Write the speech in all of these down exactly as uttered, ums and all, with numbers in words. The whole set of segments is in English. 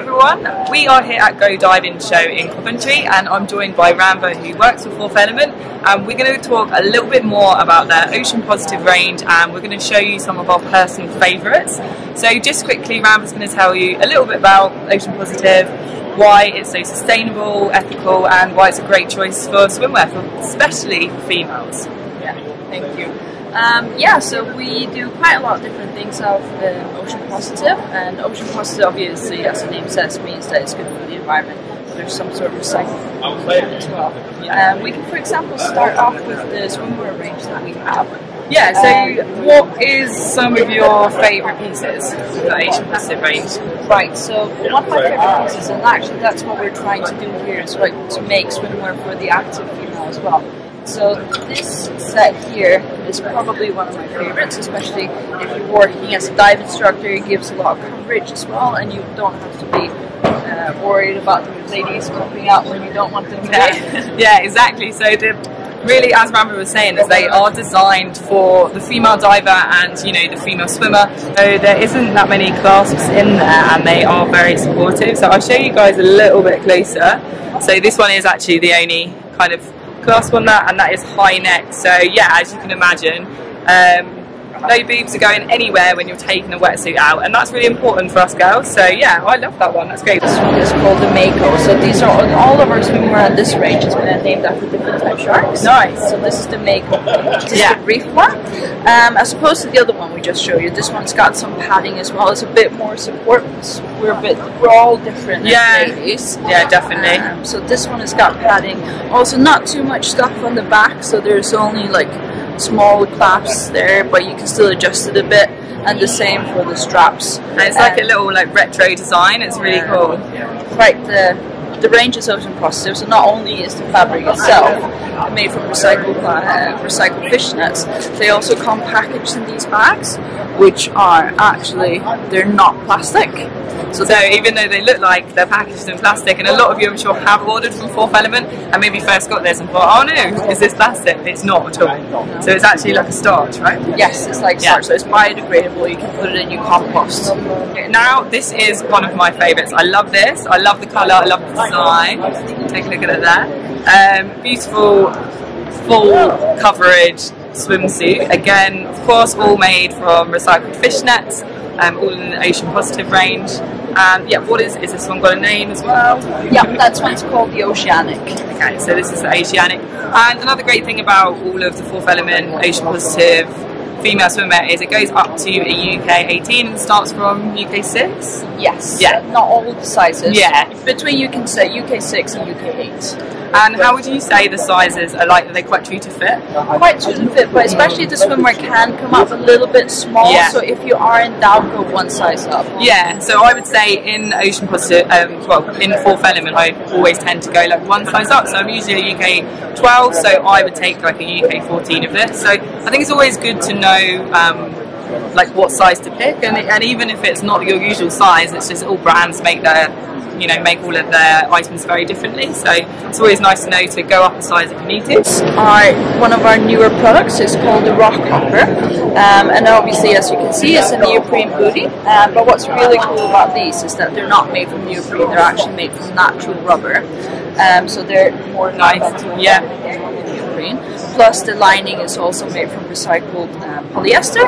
everyone, we are here at Go Diving Show in Coventry and I'm joined by Rannva, who works for Fourth Element, and we're going to talk a little bit more about their Ocean Positive range and we're going to show you some of our personal favourites. So just quickly, Rannva's going to tell you a little bit about Ocean Positive, why it's so sustainable, ethical, and why it's a great choice for swimwear, for, especially for females. Yeah, thank you. Um, yeah, so we do quite a lot of different things of um, Ocean Positive, and Ocean Positive obviously, as the name says, means that it's good for the environment. There's some sort of recycling as well. Um, we can, for example, start off with the swimwear range that we have. Yeah, so um, what is some of your favourite pieces of the Ocean Positive range? Right, so one of my favourite pieces, and actually that's what we're trying to do here, is like to make swimwear for the active female as well. So this set here is probably one of my favorites, especially if you're working as a dive instructor. It gives a lot of coverage as well, and you don't have to be uh, worried about the ladies popping out when you don't want them to. Yeah, yeah, exactly. So the, really, as Rannva was saying, is they are designed for the female diver and, you know, the female swimmer. So there isn't that many clasps in there and they are very supportive. So I'll show you guys a little bit closer. So this one is actually the only kind of clasp on that, and that is high neck. So yeah, as you can imagine, um, no boobs are going anywhere when you're taking a wetsuit out, and that's really important for us girls. So yeah, I love that one, that's great. This one is called the Mako. So these are all of our swimwear at this range has been named after different type sharks. Nice. So this is the Mako, this is yeah. the brief one. Um, as opposed to the other one we just showed you, this one's got some padding as well. It's a bit more support. We're a bit, we're all different yeah. ladies. Yeah, definitely. Um, so this one has got padding. Also, not too much stuff on the back. So there's only like small clasps there, but you can still adjust it a bit, and the same for the straps. And it's like um, a little like retro design. It's really yeah. cool. Right, the the range is Ocean Positive, so not only is the fabric itself made from recycled uh, recycled fish nets, they also come packaged in these bags, which are actually, they're not plastic. So, so even though they look like they're packaged in plastic, and a lot of you I'm sure have ordered from Fourth Element and maybe first got this and thought, oh no, is this plastic? It's not at all. So it's actually like a starch, right? Yes, it's like starch, yeah. So it's biodegradable, you can put it in your compost. Now this is one of my favourites. I love this, I love the colour, I love the design. Take a look at it there. Um, beautiful full coverage swimsuit. Again, of course, all made from recycled fish nets. Um, all in the Ocean Positive range. And yeah, what is, is this one got a name as well? Yeah, that one's called the Oceanic. Okay, so this is the Oceanic. And another great thing about all of the Fourth Element Ocean Positive female swimwear is it goes up to a U K eighteen and starts from U K six? Yes. Yeah. Not all the sizes. Yeah. Between, you can say U K six and U K eight. And how would you say the sizes are like? Are they quite true to fit? Quite true to fit, but especially the swimwear can come up a little bit small. Yeah. So if you are in doubt, go one size up. Yeah. So I would say in Ocean Positive, um, well, in Fourth Element, I always tend to go like one size up. So I'm usually a U K twelve, so I would take like a U K fourteen of this. So I think it's always good to know um, like what size to pick, and, and even if it's not your usual size, it's just all brands make their you know, make all of their items very differently, so it's always nice to know to go up a size if you need to. Our, one of our newer products is called the Rock Hopper, um, and obviously, as you can see, it's a neoprene booty, um, but what's really cool about these is that they're not made from neoprene, they're actually made from natural rubber, um, so they're more nice. Yeah. Neoprene. Plus the lining is also made from recycled uh, polyester,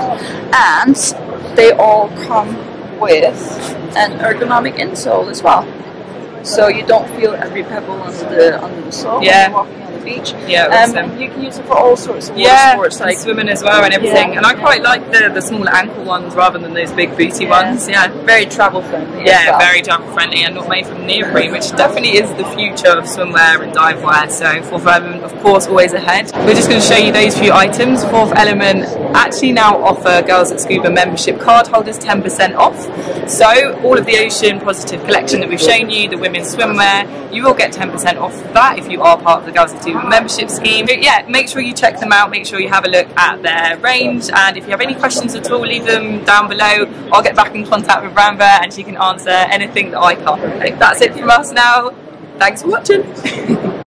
and they all come with an ergonomic insole as well, so you don't feel every pebble under the under the sole yeah. when you're walking on the beach. Yeah, um, and you can use it for all sorts of yeah, sports, like swimming as well and everything. Yeah. And I quite like the the smaller ankle ones rather than those big booty yeah. ones. Yeah, very travel friendly. Yeah, well. very travel friendly and not made from neoprene, which definitely is the future of swimwear and dive wear. So Fourth Element, of course, always ahead. We're just going to show you those few items. Fourth Element actually now offer Girls at Scuba membership card holders ten percent off. So all of the Ocean Positive collection that we've shown you, the women's swimwear, you will get ten percent off that if you are part of the Girls at Scuba membership scheme. But yeah, make sure you check them out, make sure you have a look at their range, and if you have any questions at all, leave them down below. I'll get back in contact with Rannva and she can answer anything that I can't. Okay, that's it from us now. Thanks for watching.